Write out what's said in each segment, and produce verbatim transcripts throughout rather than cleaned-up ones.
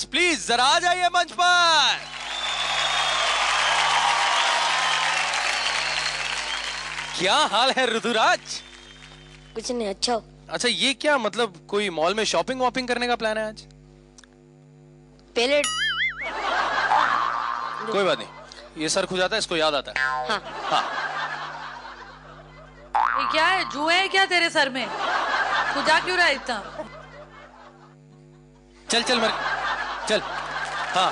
Please जरा आ जाइए मंच पर। क्या हाल है ऋतुराज? कुछ नहीं, अच्छा। अच्छा ये क्या मतलब कोई मॉल में शॉपिंग वॉपिंग करने का प्लान है आज? पहले कोई बात नहीं, ये सर खुजाता है, इसको याद आता है। हाँ हाँ। ये क्या है, जुए है क्या तेरे सर में? खुजा क्यों रहा है इतना? चल चल मर चल। हाँ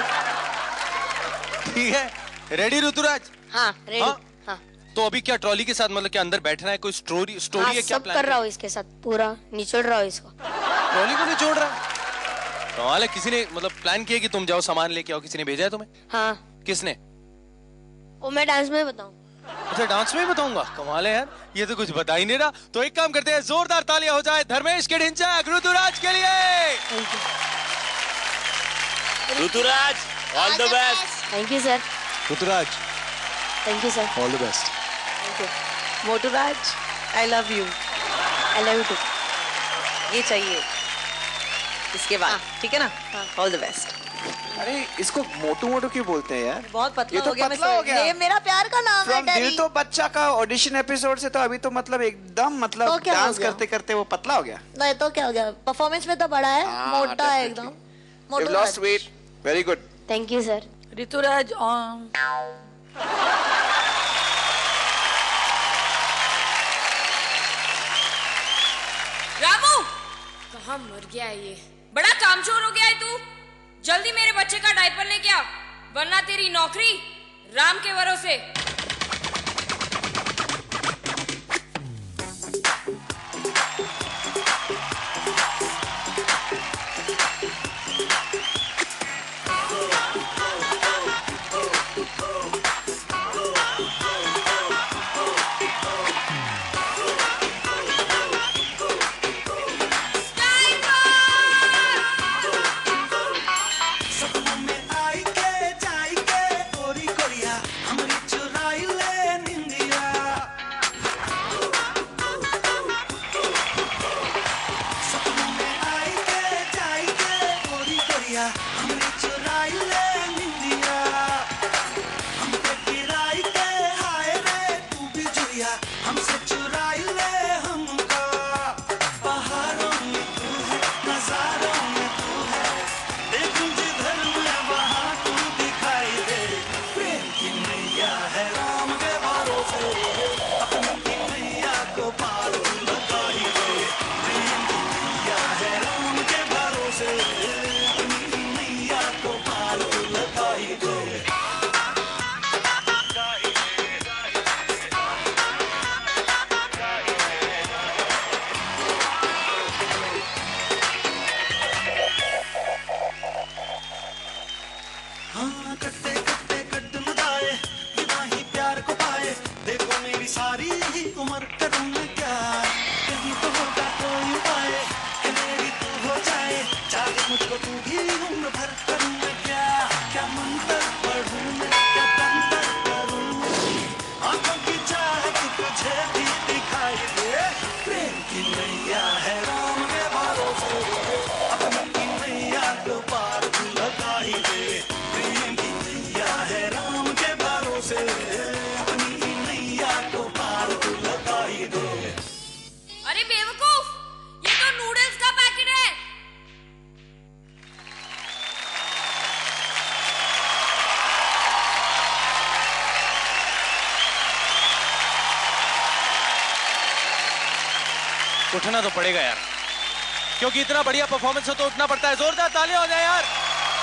ठीक है, रेडी ऋतुराज? हाँ रेडी। हाँ? हाँ तो अभी क्या ट्रॉली के साथ मतलब क्या अंदर बैठना है, कोई स्टोरी स्टोरी हाँ, है क्या? सब प्लान कर रहा हूँ इसके साथ, पूरा निचोड़ रहा हूँ इसको। ट्रॉली को नहीं छोड़ रहा? कमाल है, किसी ने मतलब प्लान किया कि तुम जाओ सामान लेके आओ, किसी ने भेजा है तुम्हें? हाँ। किसने? वो मैं डांस में बताऊँ। अच्छा डांस में ही बताऊंगा? कमाल है यार, ये तो कुछ बता ही नहीं रहा। तो एक काम करते हैं, जोरदार तालियां हो जाए धर्मेश के ढिंचैक ऋतुराज के लिए। Rituraj all the best. Thank you sir. Rituraj thank you sir. All the best. Thank you. Moturaj I love you. I love you too. ये चाहिए इसके बाद, ठीक है ना? All the best. अरे इसको मोटू मोटू क्यों बोलते हैं यार? बहुत पतला ये तो हो गया। पतला हो गया। ये मेरा प्यार का नाम है फ्रॉम दिल डैडी। तो बच्चा का ऑडिशन एपिसोड से तो अभी तो मतलब एकदम मतलब तो क्या हो डांस गया? करते करते वो पतला हो गया। नहीं तो क्या हो गया, परफॉर्मेंस में तो बड़ा है, हाँ, मोटा है definitely. एकदम। You've lost weight. Very good. Thank you sir. Rituraj Ramu कहाँ मर गया है ये? बड़ा कामचोर हो गया है तू। जल्दी मेरे बच्चे का डायपर लेके आ, वरना तेरी नौकरी राम के भरोसे। अरे बेवकूफ, ये तो नूडल्स का पैकेट है। उठना तो पड़ेगा यार, क्योंकि इतना बढ़िया परफॉर्मेंस हो तो उठना पड़ता है। जोरदार तालियां हो जाए यार।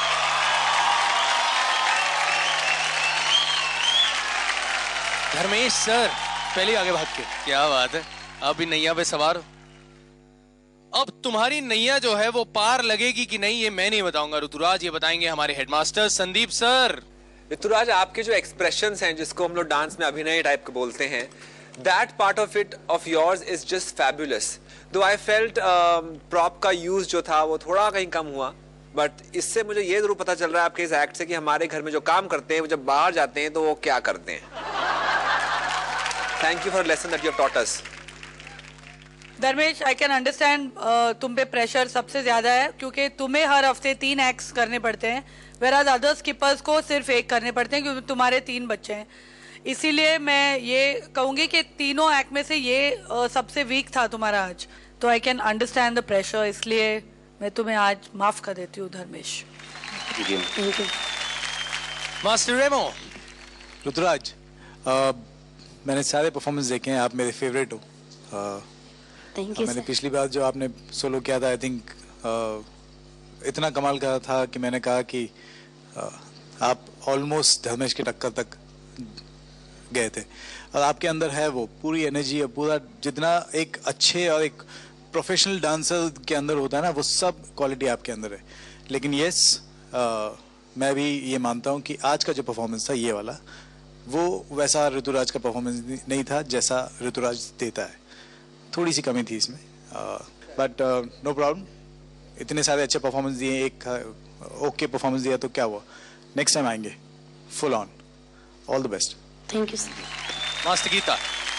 धर्मेश सर पहले आगे भाग के, क्या बात है, अब भी नैया पे सवार हो। अब तुम्हारी नैया जो है वो पार लगेगी कि नहीं ये मैं नहीं बताऊंगा ऋतुराज, ये बताएंगे हमारे हेडमास्टर संदीप सर। ऋतुराज आपके जो एक्सप्रेशंस हैं जिसको हम लोग डांस में अभिनय टाइप के बोलते हैं, that part of it of yours is just fabulous. Though I felt prop का यूज जो था वो थोड़ा कहीं कम हुआ, बट इससे मुझे ये जरूर पता चल रहा है आपके इस एक्ट से कि हमारे घर में जो काम करते हैं वो जब बाहर जाते हैं तो वो क्या करते हैं। Thank you for lesson that you have taught us. Dharmesh, I can understand तुम पे प्रेशर सबसे ज्यादा है क्योंकि तुम्हें हर हफ्ते तीन एक्ट्स करने पड़ते हैं, वेराज अदर स्किपर्स को सिर्फ एक करने पड़ते हैं क्योंकि तुम्हारे तीन बच्चे हैं। इसीलिए मैं ये कहूंगी कि तीनों एक्ट में से ये uh, सबसे वीक था तुम्हारा आज, तो I can understand the pressure, इसलिए मैं तुम्हें आज माफ कर देती हूँ Dharmesh. Thank you. Master Remo. Rituraj, uh, मैंने सारे परफॉर्मेंस देखे हैं, आप मेरे फेवरेट हो। uh, थैंक यू मैंने सर। पिछली बार जो आपने सोलो किया था, आई थिंक इतना कमाल का था कि मैंने कहा कि uh, आप ऑलमोस्ट धर्मेश के टक्कर तक गए थे, और आपके अंदर है वो पूरी एनर्जी और पूरा जितना एक अच्छे और एक प्रोफेशनल डांसर के अंदर होता है ना, वो सब क्वालिटी आपके अंदर है। लेकिन यस, मैं भी ये मानता हूँ कि आज का जो परफॉर्मेंस था ये वाला, वो वैसा ऋतुराज का परफॉर्मेंस नहीं था जैसा ऋतुराज देता है, थोड़ी सी कमी थी इसमें, बट नो प्रॉब्लम। इतने सारे अच्छे परफॉर्मेंस दिए, एक ओके uh, परफॉर्मेंस दिया तो क्या हुआ, नेक्स्ट टाइम आएंगे full on. All the best. Thank you sir. Master Geeta.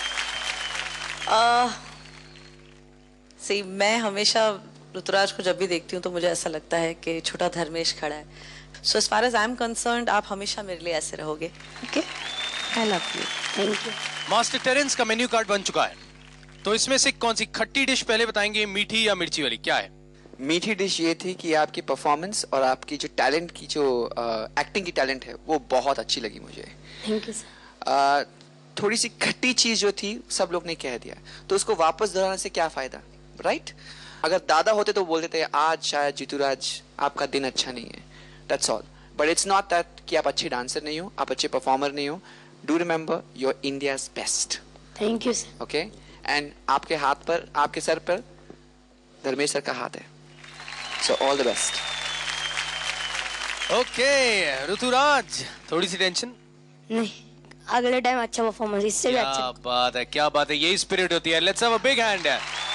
See मैं हमेशा ऋतुराज को जब भी देखती हूँ तो मुझे ऐसा लगता है कि छोटा धर्मेश खड़ा है। So as far as I am concerned, आप हमेशा मेरे लिए ऐसे रहोगे। Okay, I love you. Thank you. Master Terence का मेन्यू कार्ड बन चुका है, तो इसमें से कौन सी खट्टी डिश पहले बताएंगे, मीठी या मिर्ची वाली, क्या है? मीठी डिश ये थी कि आपकी परफॉर्मेंस और आपकी जो टैलेंट की जो एक्टिंग की टैलेंट है वो बहुत अच्छी लगी मुझे। Thank you sir. Uh, थोड़ी सी खट्टी चीज जो थी सब लोग ने कह दिया, तो उसको वापस दोहराने से क्या फायदा, राइट? अगर दादा होते तो बोल देते आज शायद जीतूराज आपका दिन अच्छा नहीं है, that's all. But it's not that कि आप अच्छे डांसर नहीं हो, आप अच्छे परफॉर्मर नहीं हो। Do remember you are India's best. Thank you sir. Okay, and आपके हाथ पर, आपके सर पर धर्मेश सर का हाथ है, so all the best. Okay Rituraj, थोड़ी सी टेंशन? नहीं, अगले टाइम अच्छा परफॉर्मेंस, इससे भी अच्छा। क्या बात है, क्या बात है, यही स्पिरिट होती है। Let's have a big hand.